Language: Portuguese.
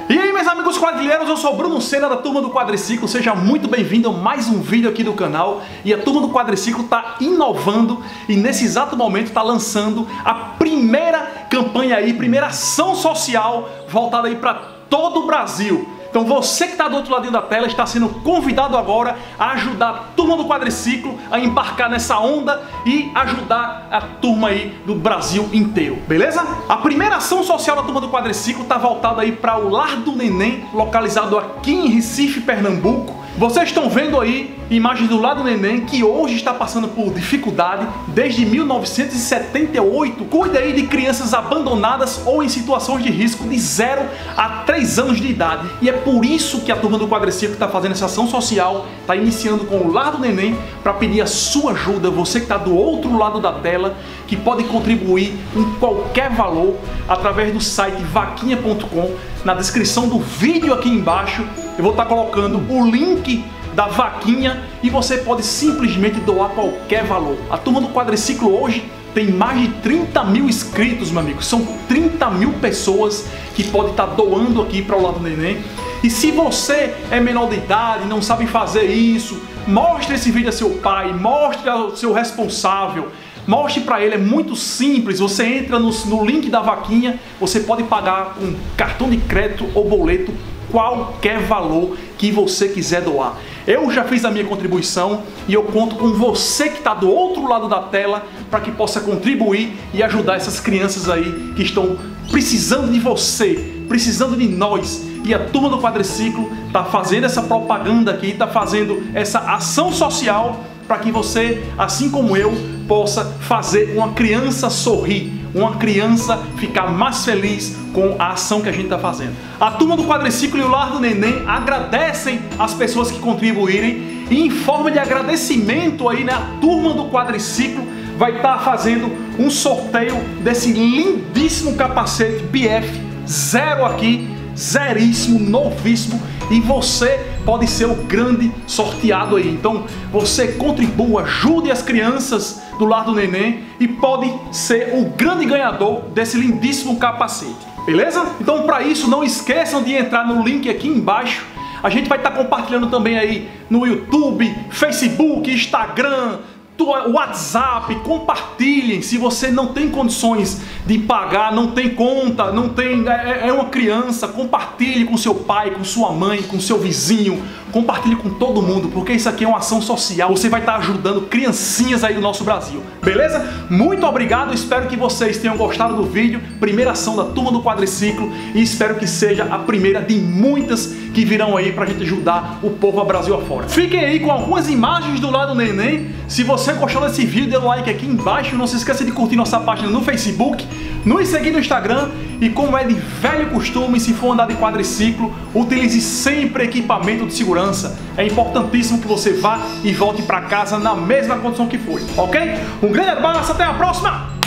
E aí, meus amigos quadrilheiros, eu sou o Bruno Senna da Turma do Quadriciclo. Seja muito bem-vindo a mais um vídeo aqui do canal. E a Turma do Quadriciclo está inovando e nesse exato momento está lançando a primeira campanha aí, primeira ação social voltada aí para todo o Brasil. Então você que está do outro ladinho da tela está sendo convidado agora a ajudar a Turma do Quadriciclo a embarcar nessa onda e ajudar a turma aí do Brasil inteiro, beleza? A primeira ação social da Turma do Quadriciclo está voltada aí para o Lar do Neném, localizado aqui em Recife, Pernambuco. Vocês estão vendo aí imagens do Lar do Neném, que hoje está passando por dificuldade desde 1978. Cuida aí de crianças abandonadas ou em situações de risco de 0 a 3 anos de idade. E é por isso que a Turma do Quadriciclo está fazendo essa ação social, está iniciando com o Lar do Neném, para pedir a sua ajuda, você que está do outro lado da tela, que pode contribuir em qualquer valor através do site vaquinha.com. Na descrição do vídeo aqui embaixo eu vou estar colocando o link da vaquinha e você pode simplesmente doar qualquer valor. A Turma do Quadriciclo hoje tem mais de 30 mil inscritos, meu amigo. São 30 mil pessoas que podem estar doando aqui para o Lar do Neném. E se você é menor de idade e não sabe fazer isso, mostre esse vídeo a seu pai, mostre ao seu responsável. Mostre para ele, é muito simples, você entra no link da vaquinha, você pode pagar com cartão de crédito ou boleto qualquer valor que você quiser doar. Eu já fiz a minha contribuição e eu conto com você que está do outro lado da tela para que possa contribuir e ajudar essas crianças aí que estão precisando de você, precisando de nós. E a Turma do Quadriciclo está fazendo essa propaganda aqui, está fazendo essa ação social para que você, assim como eu, possa fazer uma criança sorrir, uma criança ficar mais feliz com a ação que a gente está fazendo. A Turma do Quadriciclo e o Lar do Neném agradecem as pessoas que contribuírem e em forma de agradecimento aí, né, a Turma do Quadriciclo vai estar fazendo um sorteio desse lindíssimo capacete BF Zero aqui, zeríssimo, novíssimo, e você pode ser o grande sorteado aí. Então você contribua, ajude as crianças do Lar do Neném e pode ser o grande ganhador desse lindíssimo capacete, beleza? Então para isso não esqueçam de entrar no link aqui embaixo. A gente vai estar compartilhando também aí no YouTube, Facebook, Instagram, WhatsApp. Compartilhem. Se você não tem condições de pagar, não tem conta, não tem, é uma criança, compartilhe com seu pai, com sua mãe, com seu vizinho, compartilhe com todo mundo, porque isso aqui é uma ação social. Você vai estar ajudando criancinhas aí do nosso Brasil, beleza? Muito obrigado, espero que vocês tenham gostado do vídeo, primeira ação da Turma do Quadriciclo, e espero que seja a primeira de muitas que virão aí pra gente ajudar o povo a Brasil afora. Fiquem aí com algumas imagens do Lar do Neném. Se você gostou desse vídeo, dê um like aqui embaixo. Não se esqueça de curtir nossa página no Facebook, nos seguir no Instagram e, como é de velho costume, se for andar de quadriciclo, utilize sempre equipamento de segurança. É importantíssimo que você vá e volte para casa na mesma condição que foi, ok? Um grande abraço, até a próxima!